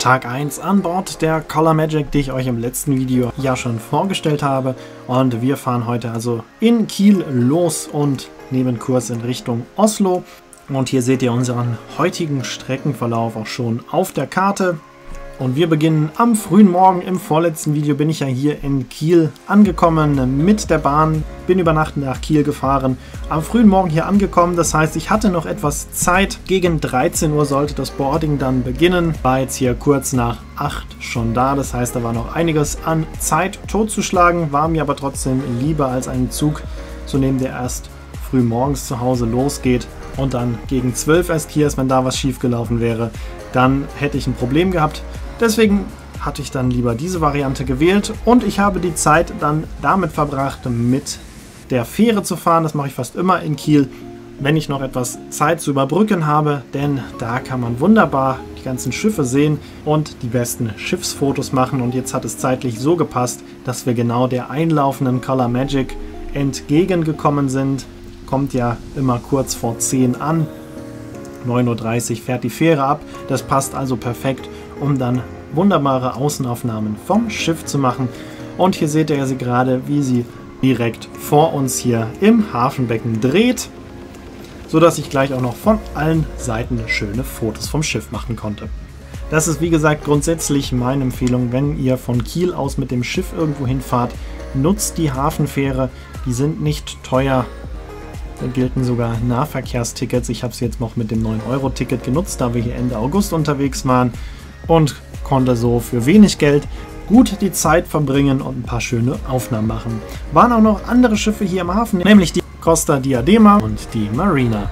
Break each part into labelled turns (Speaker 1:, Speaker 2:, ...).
Speaker 1: Tag 1 an Bord der Color Magic, die ich euch im letzten Video ja schon vorgestellt habe. Und wir fahren heute also in Kiel los und nehmen Kurs in Richtung Oslo. Und hier seht ihr unseren heutigen Streckenverlauf auch schon auf der Karte. Und wir beginnen am frühen Morgen. Im vorletzten Video bin ich ja hier in Kiel angekommen mit der Bahn, bin über Nacht nach Kiel gefahren, am frühen Morgen hier angekommen, das heißt, ich hatte noch etwas Zeit. Gegen 13 Uhr sollte das Boarding dann beginnen, war jetzt hier kurz nach 8 schon da, das heißt, da war noch einiges an Zeit totzuschlagen, war mir aber trotzdem lieber als einen Zug zu nehmen, der erst früh morgens zu Hause losgeht und dann gegen 12 erst hier ist. Wenn da was schief gelaufen wäre, dann hätte ich ein Problem gehabt. Deswegen hatte ich dann lieber diese Variante gewählt und ich habe die Zeit dann damit verbracht, mit der Fähre zu fahren. Das mache ich fast immer in Kiel, wenn ich noch etwas Zeit zu überbrücken habe, denn da kann man wunderbar die ganzen Schiffe sehen und die besten Schiffsfotos machen. Und jetzt hat es zeitlich so gepasst, dass wir genau der einlaufenden Color Magic entgegengekommen sind. Kommt ja immer kurz vor 10 an. 9:30 Uhr fährt die Fähre ab. Das passt also perfekt, um dann wunderbare Außenaufnahmen vom Schiff zu machen. Und hier seht ihr sie gerade, wie sie direkt vor uns hier im Hafenbecken dreht, sodass ich gleich auch noch von allen Seiten schöne Fotos vom Schiff machen konnte. Das ist wie gesagt grundsätzlich meine Empfehlung, wenn ihr von Kiel aus mit dem Schiff irgendwo hinfahrt, nutzt die Hafenfähre, die sind nicht teuer. Da gelten sogar Nahverkehrstickets. Ich habe es jetzt noch mit dem 9-Euro-Ticket genutzt, da wir hier Ende August unterwegs waren und konnte so für wenig Geld gut die Zeit verbringen und ein paar schöne Aufnahmen machen. Waren auch noch andere Schiffe hier im Hafen, nämlich die Costa Diadema und die Marina.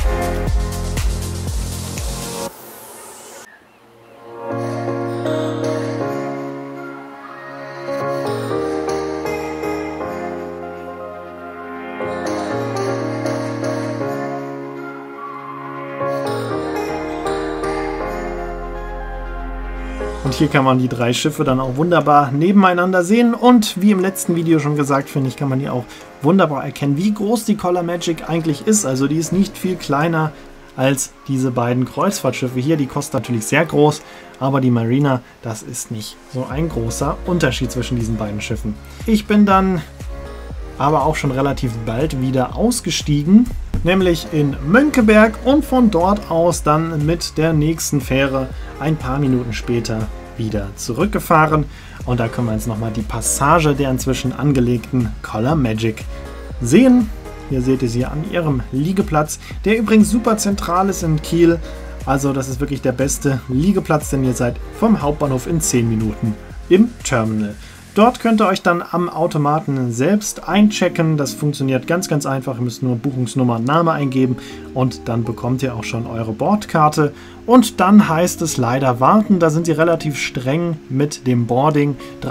Speaker 1: Und hier kann man die drei Schiffe dann auch wunderbar nebeneinander sehen. Und wie im letzten Video schon gesagt, finde ich, kann man hier auch wunderbar erkennen, wie groß die Color Magic eigentlich ist. Also die ist nicht viel kleiner als diese beiden Kreuzfahrtschiffe hier. Die Costa natürlich sehr groß, aber die Marina, das ist nicht so ein großer Unterschied zwischen diesen beiden Schiffen. Ich bin dann aber auch schon relativ bald wieder ausgestiegen, nämlich in Mönckeberg, und von dort aus dann mit der nächsten Fähre ein paar Minuten später wieder zurückgefahren. Und da können wir jetzt nochmal die Passage der inzwischen angelegten Color Magic sehen. Hier seht ihr sie an ihrem Liegeplatz, der übrigens super zentral ist in Kiel. Also das ist wirklich der beste Liegeplatz, denn ihr seid vom Hauptbahnhof in 10 Minuten im Terminal. Dort könnt ihr euch dann am Automaten selbst einchecken. Das funktioniert ganz, ganz einfach. Ihr müsst nur Buchungsnummer und Name eingeben und dann bekommt ihr auch schon eure Bordkarte. Und dann heißt es leider warten. Da sind sie relativ streng mit dem Boarding.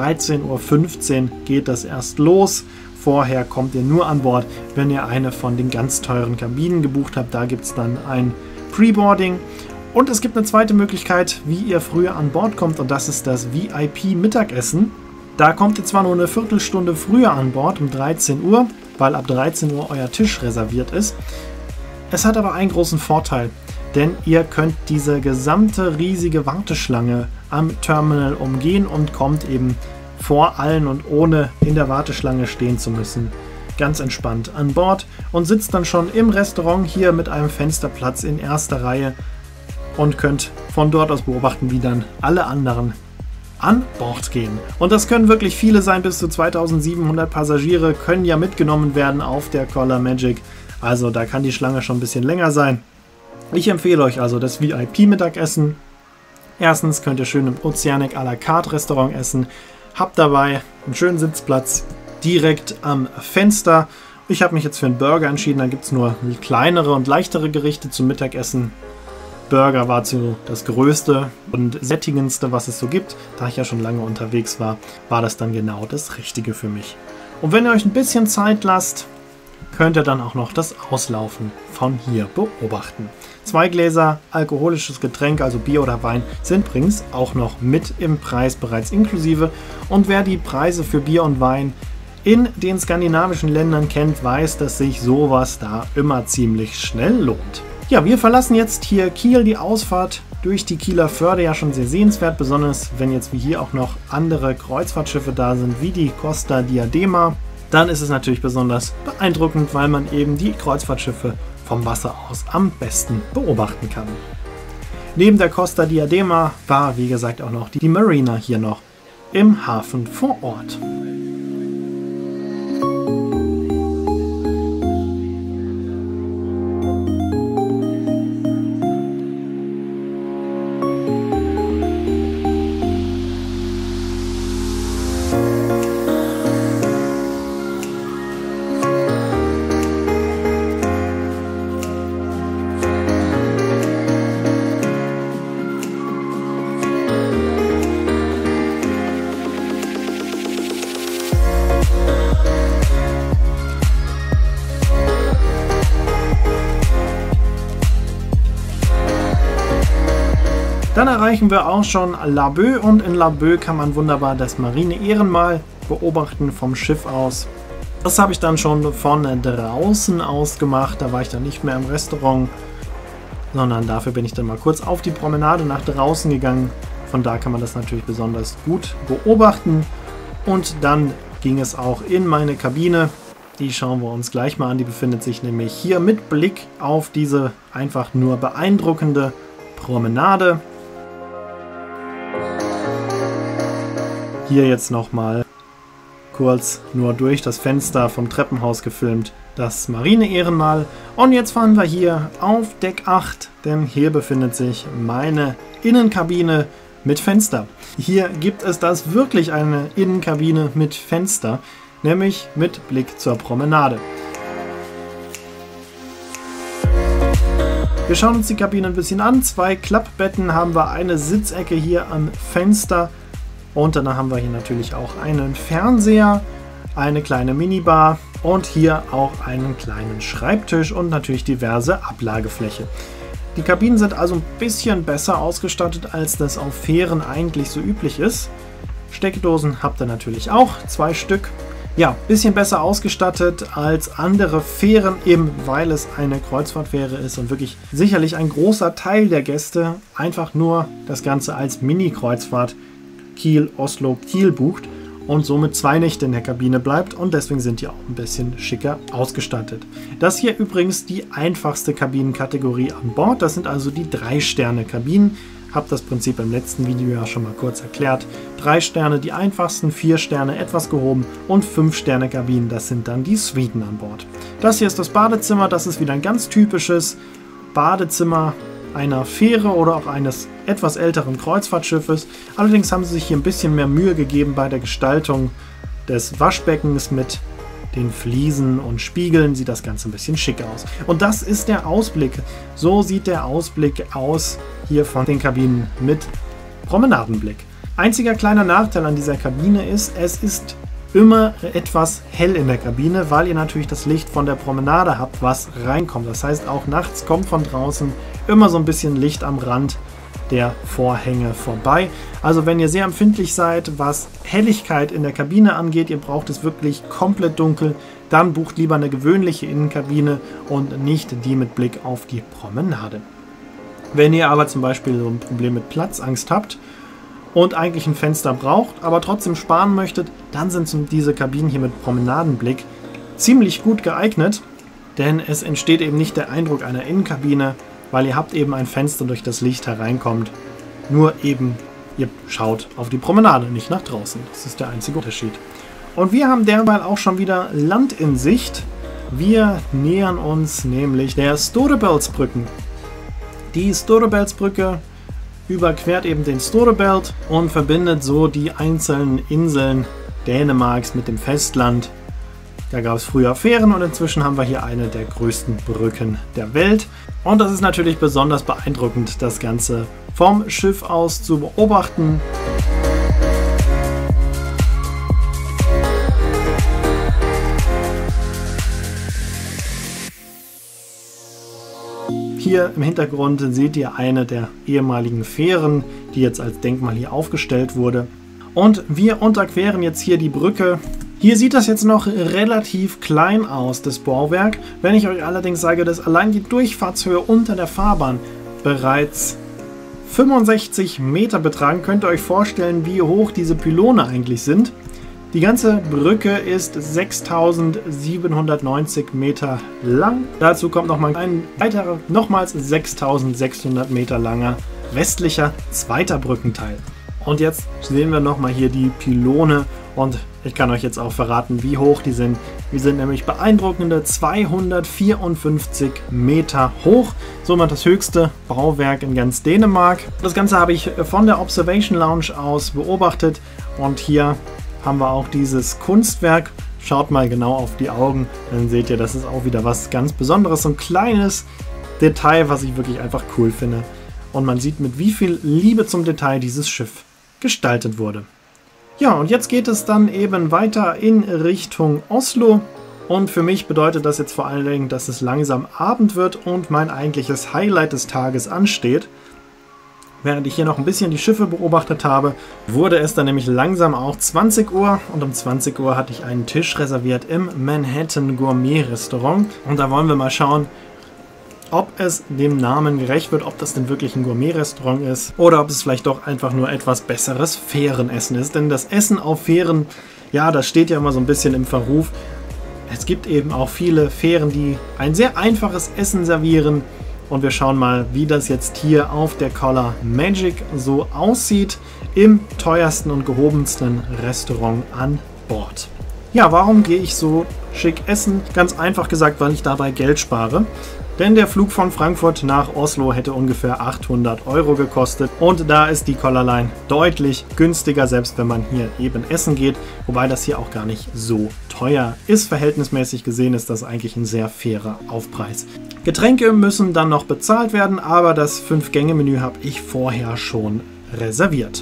Speaker 1: 13:15 Uhr geht das erst los. Vorher kommt ihr nur an Bord, wenn ihr eine von den ganz teuren Kabinen gebucht habt. Da gibt es dann ein Pre-Boarding. Und es gibt eine zweite Möglichkeit, wie ihr früher an Bord kommt, und das ist das VIP-Mittagessen. Da kommt ihr zwar nur eine Viertelstunde früher an Bord, um 13 Uhr, weil ab 13 Uhr euer Tisch reserviert ist. Es hat aber einen großen Vorteil, denn ihr könnt diese gesamte riesige Warteschlange am Terminal umgehen und kommt eben vor allen und ohne in der Warteschlange stehen zu müssen ganz entspannt an Bord und sitzt dann schon im Restaurant hier mit einem Fensterplatz in erster Reihe und könnt von dort aus beobachten, wie dann alle anderen an Bord gehen. Und das können wirklich viele sein, bis zu 2700 Passagiere können ja mitgenommen werden auf der Color Magic. Also da kann die Schlange schon ein bisschen länger sein. Ich empfehle euch also das VIP-Mittagessen. Erstens könnt ihr schön im Oceanic à la carte Restaurant essen. Habt dabei einen schönen Sitzplatz direkt am Fenster. Ich habe mich jetzt für einen Burger entschieden. Da gibt es nur kleinere und leichtere Gerichte zum Mittagessen. Burger war das größte und sättigendste, was es so gibt. Da ich ja schon lange unterwegs war, war das dann genau das Richtige für mich. Und wenn ihr euch ein bisschen Zeit lasst, könnt ihr dann auch noch das Auslaufen von hier beobachten. 2 Gläser alkoholisches Getränk, also Bier oder Wein, sind übrigens auch noch mit im Preis bereits inklusive. Und wer die Preise für Bier und Wein in den skandinavischen Ländern kennt, weiß, dass sich sowas da immer ziemlich schnell lohnt. Ja, wir verlassen jetzt hier Kiel. Die Ausfahrt durch die Kieler Förde ja schon sehr sehenswert, besonders wenn jetzt wie hier auch noch andere Kreuzfahrtschiffe da sind, wie die Costa Diadema. Dann ist es natürlich besonders beeindruckend, weil man eben die Kreuzfahrtschiffe vom Wasser aus am besten beobachten kann. Neben der Costa Diadema war, wie gesagt, auch noch die Marina hier noch im Hafen vor Ort. Dann erreichen wir auch schon Laboe und in Laboe kann man wunderbar das Marine-Ehrenmal beobachten vom Schiff aus. Das habe ich dann schon von draußen aus gemacht, da war ich dann nicht mehr im Restaurant, sondern dafür bin ich dann mal kurz auf die Promenade nach draußen gegangen. Von da kann man das natürlich besonders gut beobachten und dann ging es auch in meine Kabine. Die schauen wir uns gleich mal an, die befindet sich nämlich hier mit Blick auf diese einfach nur beeindruckende Promenade. Hier jetzt nochmal kurz nur durch das Fenster vom Treppenhaus gefilmt, das Marine-Ehrenmal. Und jetzt fahren wir hier auf Deck 8, denn hier befindet sich meine Innenkabine mit Fenster. Hier gibt es das wirklich eine Innenkabine mit Fenster, nämlich mit Blick zur Promenade. Wir schauen uns die Kabine ein bisschen an. 2 Klappbetten haben wir, eine Sitzecke hier am Fenster. Und dann haben wir hier natürlich auch einen Fernseher, eine kleine Minibar und hier auch einen kleinen Schreibtisch und natürlich diverse Ablagefläche. Die Kabinen sind also ein bisschen besser ausgestattet, als das auf Fähren eigentlich so üblich ist. Steckdosen habt ihr natürlich auch, 2 Stück. Ja, ein bisschen besser ausgestattet als andere Fähren, eben weil es eine Kreuzfahrtfähre ist und wirklich sicherlich ein großer Teil der Gäste einfach nur das Ganze als Mini-Kreuzfahrt Kiel, Oslo, Kiel bucht und somit 2 Nächte in der Kabine bleibt und deswegen sind die auch ein bisschen schicker ausgestattet. Das hier übrigens die einfachste Kabinenkategorie an Bord, das sind also die 3-Sterne-Kabinen. Habe das Prinzip im letzten Video ja schon mal kurz erklärt. 3 Sterne die einfachsten, 4 Sterne etwas gehoben und 5-Sterne-Kabinen, das sind dann die Suiten an Bord. Das hier ist das Badezimmer, das ist wieder ein ganz typisches Badezimmer einer Fähre oder auch eines etwas älteren Kreuzfahrtschiffes. Allerdings haben sie sich hier ein bisschen mehr Mühe gegeben bei der Gestaltung des Waschbeckens mit den Fliesen und Spiegeln. Sieht das Ganze ein bisschen schick aus. Und das ist der Ausblick. So sieht der Ausblick aus hier von den Kabinen mit Promenadenblick. Einziger kleiner Nachteil an dieser Kabine ist, es ist immer etwas hell in der Kabine, weil ihr natürlich das Licht von der Promenade habt, was reinkommt. Das heißt, auch nachts kommt von draußen immer so ein bisschen Licht am Rand der Vorhänge vorbei. Also wenn ihr sehr empfindlich seid, was Helligkeit in der Kabine angeht, ihr braucht es wirklich komplett dunkel, dann bucht lieber eine gewöhnliche Innenkabine und nicht die mit Blick auf die Promenade. Wenn ihr aber zum Beispiel so ein Problem mit Platzangst habt und eigentlich ein Fenster braucht, aber trotzdem sparen möchtet, dann sind diese Kabinen hier mit Promenadenblick ziemlich gut geeignet, denn es entsteht eben nicht der Eindruck einer Innenkabine, weil ihr habt eben ein Fenster, durch das Licht hereinkommt. Nur eben, ihr schaut auf die Promenade, nicht nach draußen. Das ist der einzige Unterschied. Und wir haben derweil auch schon wieder Land in Sicht. Wir nähern uns nämlich der Storebeltsbrücken. Die Storebeltsbrücke überquert eben den Storebelt und verbindet so die einzelnen Inseln Dänemarks mit dem Festland. Da gab es früher Fähren und inzwischen haben wir hier eine der größten Brücken der Welt. Und das ist natürlich besonders beeindruckend, das Ganze vom Schiff aus zu beobachten. Hier im Hintergrund seht ihr eine der ehemaligen Fähren, die jetzt als Denkmal hier aufgestellt wurde. Und wir unterqueren jetzt hier die Brücke. Hier sieht das jetzt noch relativ klein aus, das Bauwerk. Wenn ich euch allerdings sage, dass allein die Durchfahrtshöhe unter der Fahrbahn bereits 65 Meter betragen. Könnt ihr euch vorstellen, wie hoch diese Pylone eigentlich sind. Die ganze Brücke ist 6790 Meter lang. Dazu kommt nochmal ein weiterer, nochmals 6600 Meter langer westlicher zweiter Brückenteil. Und jetzt sehen wir nochmal hier die Pylone und ich kann euch jetzt auch verraten, wie hoch die sind. Die sind nämlich beeindruckende 254 Meter hoch. Somit das höchste Bauwerk in ganz Dänemark. Das Ganze habe ich von der Observation Lounge aus beobachtet und hier haben wir auch dieses Kunstwerk. Schaut mal genau auf die Augen, dann seht ihr, das ist auch wieder was ganz Besonderes. So ein kleines Detail, was ich wirklich einfach cool finde. Und man sieht, mit wie viel Liebe zum Detail dieses Schiff gestaltet wurde. Ja, und jetzt geht es dann eben weiter in Richtung Oslo. Und für mich bedeutet das jetzt vor allen Dingen, dass es langsam Abend wird und mein eigentliches Highlight des Tages ansteht. Während ich hier noch ein bisschen die Schiffe beobachtet habe, wurde es dann nämlich langsam auch 20 Uhr und um 20 Uhr hatte ich einen Tisch reserviert im Manhattan Gourmet Restaurant. Und da wollen wir mal schauen, ob es dem Namen gerecht wird, ob das denn wirklich ein Gourmet-Restaurant ist oder ob es vielleicht doch einfach nur etwas besseres Fährenessen ist. Denn das Essen auf Fähren, ja, das steht ja immer so ein bisschen im Verruf. Es gibt eben auch viele Fähren, die ein sehr einfaches Essen servieren. Und wir schauen mal, wie das jetzt hier auf der Coller Magic so aussieht im teuersten und gehobensten Restaurant an Bord. Ja, warum gehe ich so schick essen? Ganz einfach gesagt, weil ich dabei Geld spare. Denn der Flug von Frankfurt nach Oslo hätte ungefähr 800 Euro gekostet. Und da ist die Collarline deutlich günstiger, selbst wenn man hier eben essen geht. Wobei das hier auch gar nicht so teuer ist. Verhältnismäßig gesehen ist das eigentlich ein sehr fairer Aufpreis. Getränke müssen dann noch bezahlt werden, aber das 5-Gänge-Menü habe ich vorher schon reserviert.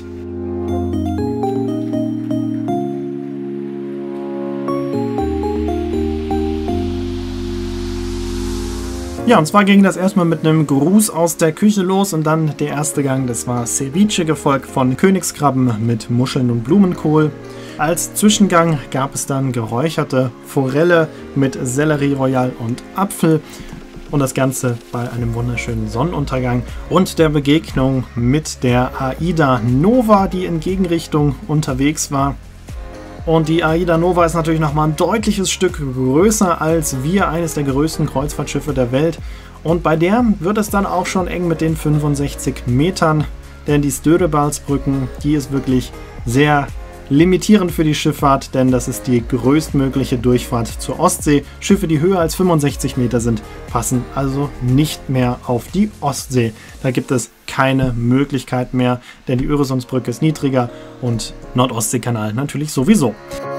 Speaker 1: Ja, und zwar ging das erstmal mit einem Gruß aus der Küche los und dann der erste Gang, das war Ceviche, gefolgt von Königskrabben mit Muscheln und Blumenkohl. Als Zwischengang gab es dann geräucherte Forelle mit Sellerie Royal und Apfel und das Ganze bei einem wunderschönen Sonnenuntergang und der Begegnung mit der Aida Nova, die in Gegenrichtung unterwegs war. Und die Aida Nova ist natürlich nochmal ein deutliches Stück größer als wir, eines der größten Kreuzfahrtschiffe der Welt. Und bei der wird es dann auch schon eng mit den 65 Metern, denn die Störebalsbrücken, die ist wirklich sehr limitierend für die Schifffahrt, denn das ist die größtmögliche Durchfahrt zur Ostsee. Schiffe, die höher als 65 Meter sind, passen also nicht mehr auf die Ostsee. Da gibt es keine Möglichkeit mehr, denn die Öresundsbrücke ist niedriger und Nordostseekanal natürlich sowieso.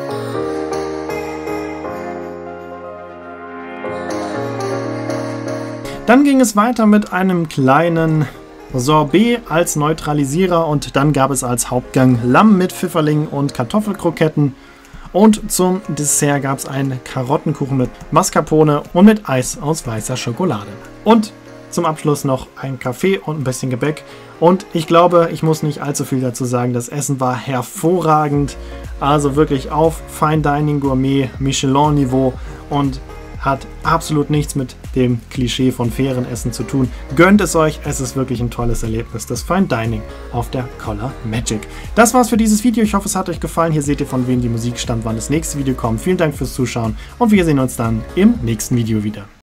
Speaker 1: Dann ging es weiter mit einem kleinen Sorbet als Neutralisierer und dann gab es als Hauptgang Lamm mit Pfifferling und Kartoffelkroketten und zum Dessert gab es einen Karottenkuchen mit Mascarpone und mit Eis aus weißer Schokolade. Und zum Abschluss noch ein Kaffee und ein bisschen Gebäck und ich glaube, ich muss nicht allzu viel dazu sagen, das Essen war hervorragend, also wirklich auf Fine Dining Gourmet Michelin Niveau und hat absolut nichts mit dem Klischee von fairen Essen zu tun. Gönnt es euch, es ist wirklich ein tolles Erlebnis, das Fine Dining auf der Coller Magic. Das war's für dieses Video, ich hoffe es hat euch gefallen. Hier seht ihr, von wem die Musik stammt, wann das nächste Video kommt. Vielen Dank fürs Zuschauen und wir sehen uns dann im nächsten Video wieder.